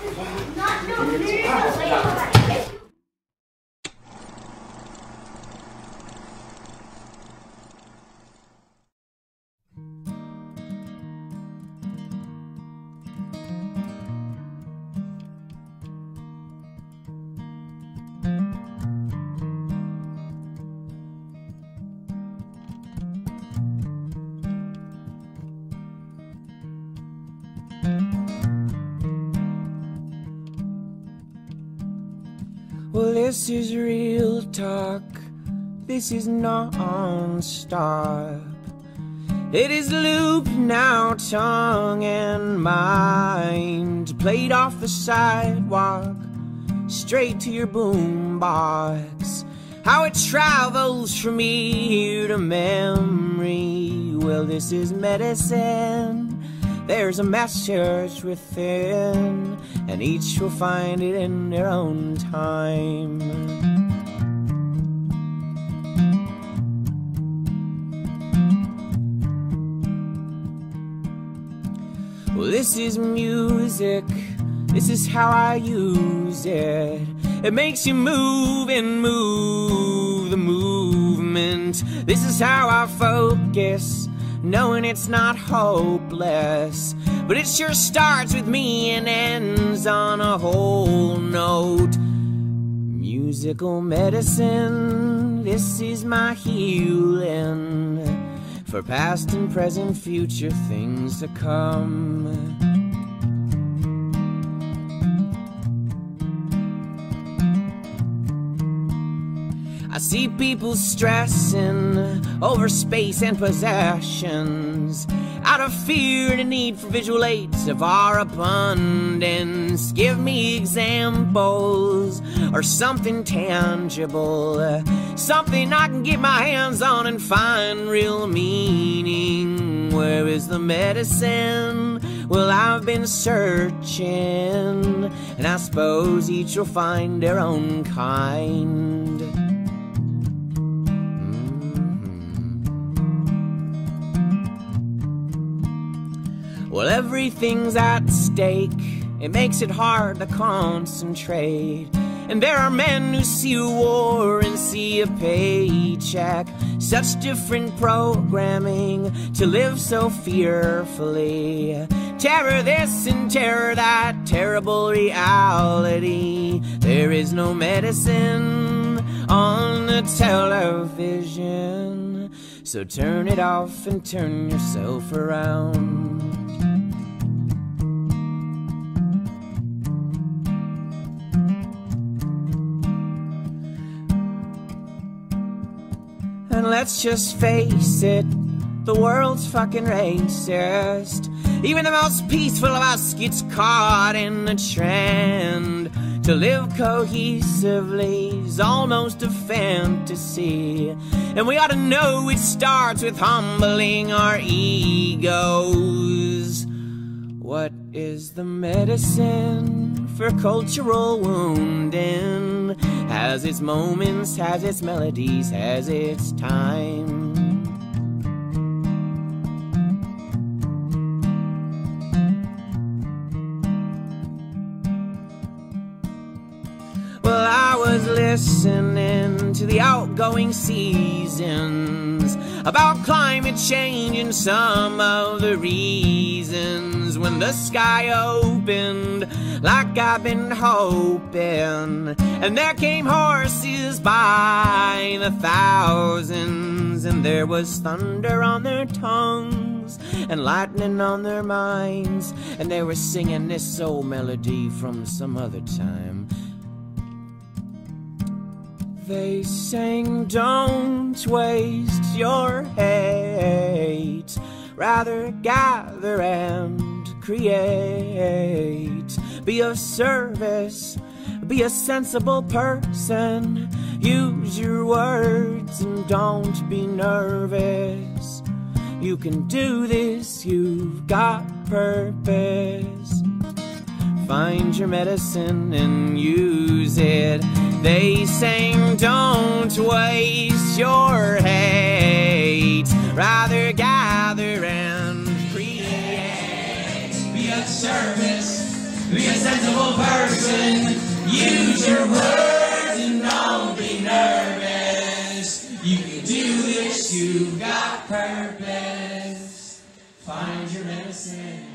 Well, this is real talk, this is non-stop. It is looped now, tongue and mind, played off the sidewalk, straight to your boombox. How it travels from ear to memory, well, this is medicine. There's a message within, and each will find it in their own time. Well, this is music, this is how I use it. It makes you move and move the movement. This is how I focus, knowing it's not hopeless, but it sure starts with me and ends on a whole note. Musical medicine, this is my healing, for past and present, future things to come. I see people stressing over space and possessions, out of fear and a need for visual aids of our abundance. Give me examples or something tangible, something I can get my hands on and find real meaning. Where is the medicine? Well, I've been searching, and I suppose each will find their own kind. Well, everything's at stake, it makes it hard to concentrate. And there are men who see a war and see a paycheck, such different programming to live so fearfully. Terror this and terror that, terrible reality. There is no medicine on the television, so turn it off and turn yourself around. And let's just face it, the world's fucking racist. Even the most peaceful of us gets caught in the trend. To live cohesively is almost a fantasy, and we ought to know it starts with humbling our egos. What is the medicine for cultural wounding? Has its moments, has its melodies, has its time. Well, I was listening to the outgoing seasons about climate change and some of the reasons. When the sky opened like I've been hoping, and there came horses by the thousands, and there was thunder on their tongues and lightning on their minds, and they were singing this old melody from some other time. They sang, don't waste your hate, rather gather and create. Be of service, be a sensible person, use your words and don't be nervous. You can do this, you've got purpose. Find your medicine and use it. They sang, don't waste your hate, rather gather and create. Be of service, Be a sensible person. Use your words and don't be nervous. You can do this, you've got purpose. Find your medicine.